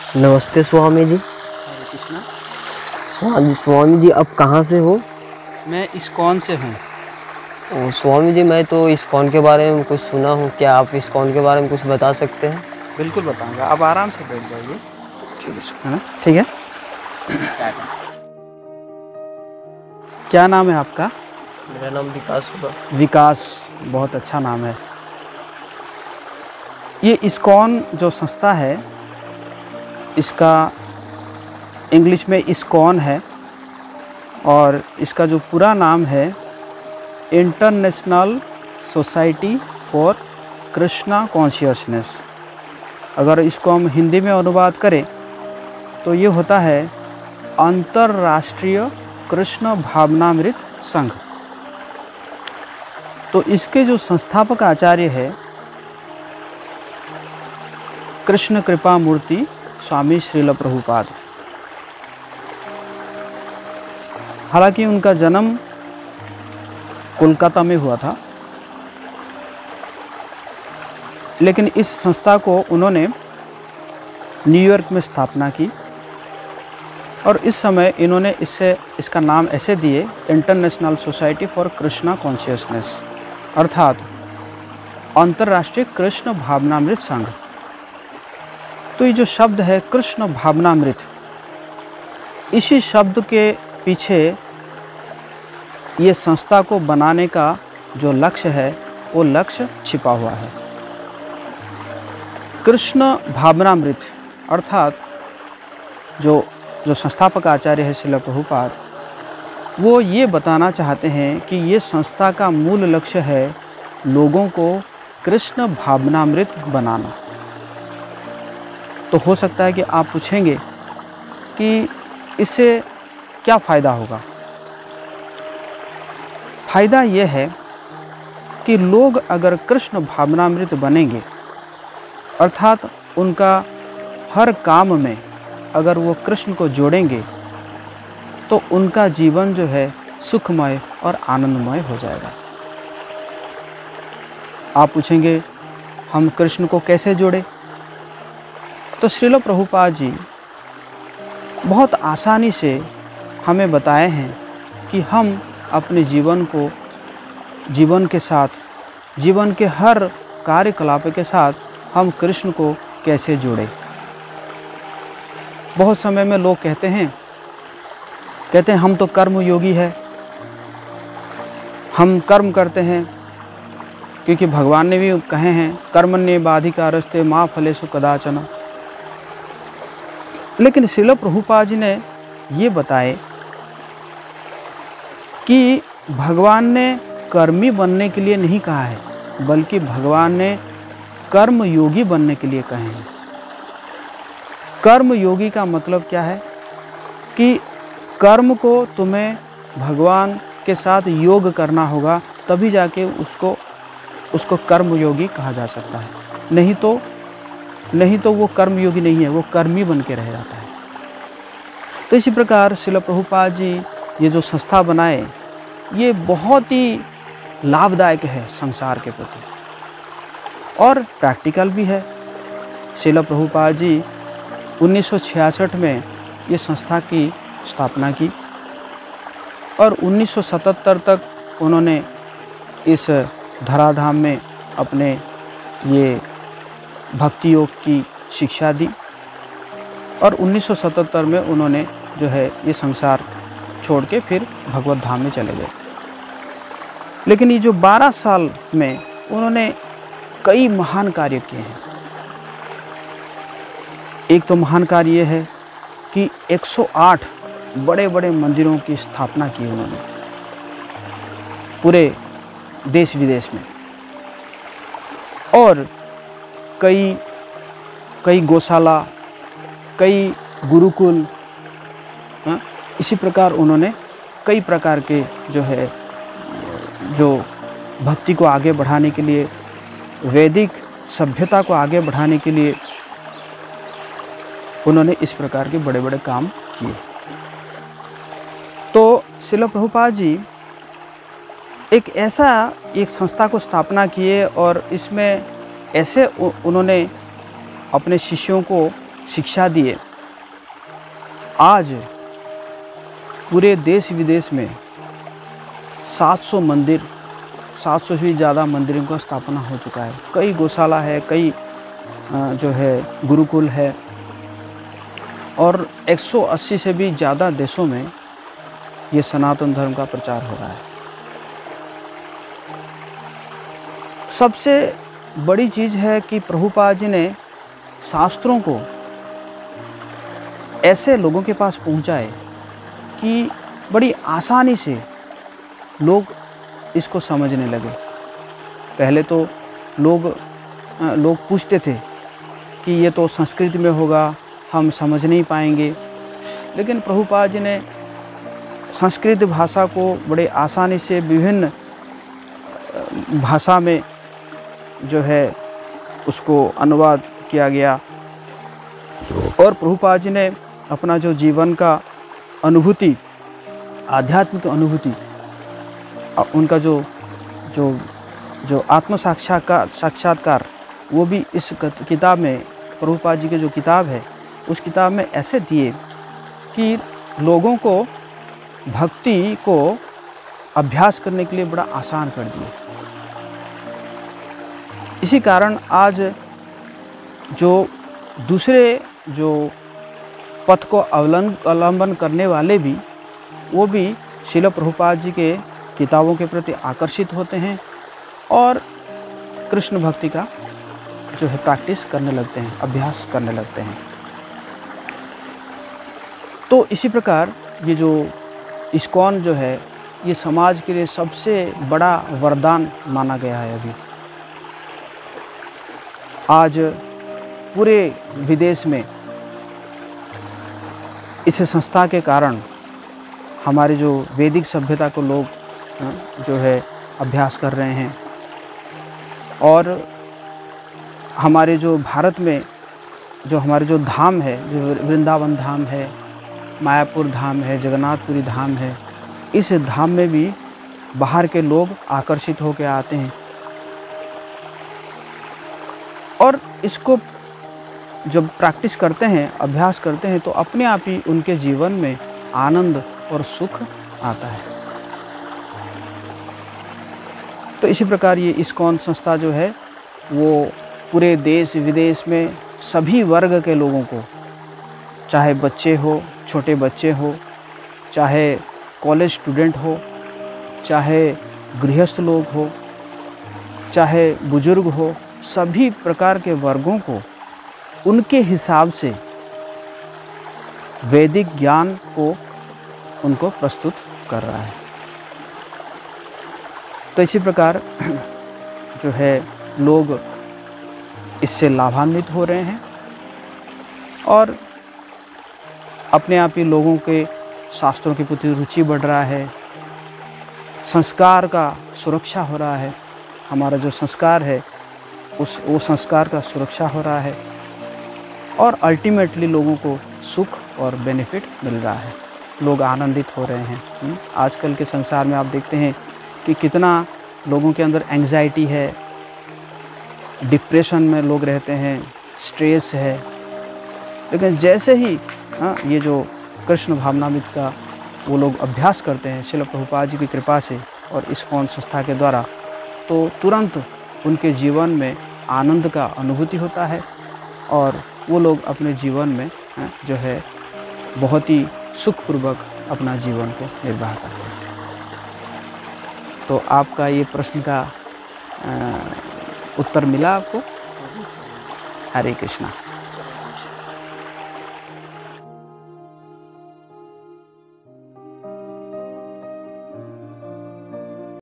नमस्ते स्वामी जी। हरे कृष्णा। स्वामी जी अब कहाँ से हो? मैं इस्कॉन से हूँ। स्वामी जी मैं तो इस्कॉन के बारे में कुछ सुना हूँ, क्या आप इस्कॉन के बारे में कुछ बता सकते हैं? बिल्कुल बताऊंगा, आप आराम से बैठ जाइए। है ना? ठीक है। क्या नाम है आपका? मेरा नाम विकास होगा। विकास, बहुत अच्छा नाम है। ये इस्कॉन जो संस्था है, इसका इंग्लिश में इस्कॉन है और इसका जो पूरा नाम है international society for Krishna consciousness. अगर इसको हम हिंदी में अनुवाद करें तो ये होता है अंतर्राष्ट्रीय कृष्ण भावनामृत संघ। तो इसके जो संस्थापक आचार्य है कृष्ण कृपा मूर्ति स्वामी श्रील प्रभुपाद। हालांकि उनका जन्म कोलकाता में हुआ था, लेकिन इस संस्था को उन्होंने न्यूयॉर्क में स्थापना की और इस समय इन्होंने इसका नाम ऐसे दिए international society for Krishna consciousness, अर्थात अंतर्राष्ट्रीय कृष्ण भावनामृत संघ। तो ये जो शब्द है कृष्ण भावनामृत, इसी शब्द के पीछे ये संस्था को बनाने का जो लक्ष्य है वो लक्ष्य छिपा हुआ है। कृष्ण भावनामृत अर्थात जो संस्थापक आचार्य है श्रील प्रभुपाद, वो ये बताना चाहते हैं कि ये संस्था का मूल लक्ष्य है लोगों को कृष्ण भावनामृत बनाना। तो हो सकता है कि आप पूछेंगे कि इससे क्या फ़ायदा होगा। फ़ायदा ये है कि लोग अगर कृष्ण भावनामृत बनेंगे, अर्थात उनका हर काम में अगर वो कृष्ण को जोड़ेंगे, तो उनका जीवन जो है सुखमय और आनंदमय हो जाएगा। आप पूछेंगे हम कृष्ण को कैसे जोड़ें? तो श्रील प्रभुपाद जी बहुत आसानी से हमें बताए हैं कि हम अपने जीवन को, जीवन के साथ, जीवन के हर कार्यकलाप के साथ हम कृष्ण को कैसे जोड़ें। बहुत समय में लोग कहते हैं हम तो कर्म योगी है, हम कर्म करते हैं, क्योंकि भगवान ने भी कहे हैं कर्मण्येवाधिकारस्ते मा फलेषु कदाचन। लेकिन श्रील प्रभुपाद जी ने ये बताए कि भगवान ने कर्मी बनने के लिए नहीं कहा है, बल्कि भगवान ने कर्म योगी बनने के लिए कहे हैं। कर्म योगी का मतलब क्या है कि कर्म को तुम्हें भगवान के साथ योग करना होगा, तभी जाके उसको कर्म योगी कहा जा सकता है। नहीं तो वो कर्म योगी नहीं है, वो कर्मी बन के रह जाता है। तो इसी प्रकार श्रील प्रभुपाद जी ये जो संस्था बनाए, ये बहुत ही लाभदायक है संसार के प्रति और प्रैक्टिकल भी है। श्रील प्रभुपाद जी 1966 में ये संस्था की स्थापना की और 1977 तक उन्होंने इस धराधाम में अपने ये भक्ति योग की शिक्षा दी और 1977 में उन्होंने जो है ये संसार छोड़ के फिर भगवत धाम में चले गए। लेकिन ये जो 12 साल में उन्होंने कई महान कार्य किए हैं। एक तो महान कार्य ये है कि 108 बड़े बड़े मंदिरों की स्थापना की उन्होंने पूरे देश विदेश में, और कई गौशाला, कई गुरुकुल, इसी प्रकार उन्होंने कई प्रकार के जो भक्ति को आगे बढ़ाने के लिए, वैदिक सभ्यता को आगे बढ़ाने के लिए उन्होंने इस प्रकार के बड़े बड़े काम किए। तो श्रील प्रभुपाद जी एक संस्था को स्थापना किए और इसमें ऐसे उन्होंने अपने शिष्यों को शिक्षा दिए, आज पूरे देश विदेश में 700 मंदिर, 700 से भी ज़्यादा मंदिरों का स्थापना हो चुका है। कई गौशाला है, कई जो है गुरुकुल है, और 180 से भी ज़्यादा देशों में ये सनातन धर्म का प्रचार हो रहा है। सबसे बड़ी चीज़ है कि प्रभुपाद जी ने शास्त्रों को ऐसे लोगों के पास पहुंचाए कि बड़ी आसानी से लोग इसको समझने लगे। पहले तो लोग पूछते थे कि ये तो संस्कृत में होगा, हम समझ नहीं पाएंगे, लेकिन प्रभुपाद जी ने संस्कृत भाषा को बड़े आसानी से विभिन्न भाषा में जो है उसको अनुवाद किया गया। और प्रभुपाद जी ने अपना जो जीवन का अनुभूति, आध्यात्मिक अनुभूति, उनका जो आत्म साक्षात्कार वो भी इस किताब में, प्रभुपाद जी की जो किताब है उस किताब में ऐसे दिए कि लोगों को भक्ति को अभ्यास करने के लिए बड़ा आसान कर दिए। इसी कारण आज जो दूसरे जो पथ को अवलंबन करने वाले भी, वो भी श्रील प्रभुपाद जी के किताबों के प्रति आकर्षित होते हैं और कृष्ण भक्ति का जो है प्रैक्टिस करने लगते हैं, अभ्यास करने लगते हैं। तो इसी प्रकार ये जो इस्कॉन जो है, ये समाज के लिए सबसे बड़ा वरदान माना गया है। अभी आज पूरे विदेश में इस संस्था के कारण हमारी जो वैदिक सभ्यता को लोग जो है अभ्यास कर रहे हैं, और हमारे जो भारत में जो हमारे जो धाम है, जो वृंदावन धाम है, मायापुर धाम है, जगन्नाथपुरी धाम है, इस धाम में भी बाहर के लोग आकर्षित होकर आते हैं और इसको जब प्रैक्टिस करते हैं, अभ्यास करते हैं, तो अपने आप ही उनके जीवन में आनंद और सुख आता है। तो इसी प्रकार ये इस्कॉन संस्था जो है वो पूरे देश विदेश में सभी वर्ग के लोगों को, चाहे बच्चे हो, छोटे बच्चे हो, चाहे कॉलेज स्टूडेंट हो, चाहे गृहस्थ लोग हो, चाहे बुजुर्ग हो, सभी प्रकार के वर्गों को उनके हिसाब से वैदिक ज्ञान को उनको प्रस्तुत कर रहा है। तो इसी प्रकार जो है लोग इससे लाभान्वित हो रहे हैं और अपने आप ही लोगों के शास्त्रों के प्रति रुचि बढ़ रहा है, संस्कार का सुरक्षा हो रहा है। हमारा जो संस्कार है वो संस्कार का सुरक्षा हो रहा है और अल्टीमेटली लोगों को सुख और बेनिफिट मिल रहा है, लोग आनंदित हो रहे हैं। आजकल के संसार में आप देखते हैं कि कितना लोगों के अंदर एंग्जाइटी है, डिप्रेशन में लोग रहते हैं, स्ट्रेस है, लेकिन जैसे ही ये जो कृष्ण भावनामृत का वो लोग अभ्यास करते हैं श्रील प्रभुपाद जी की कृपा से और इस्कॉन संस्था के द्वारा, तो तुरंत उनके जीवन में आनंद का अनुभूति होता है और वो लोग अपने जीवन में जो है बहुत ही सुखपूर्वक अपना जीवन को निर्वाह करते हैं। तो आपका ये प्रश्न का उत्तर मिला आपको? हरे कृष्णा।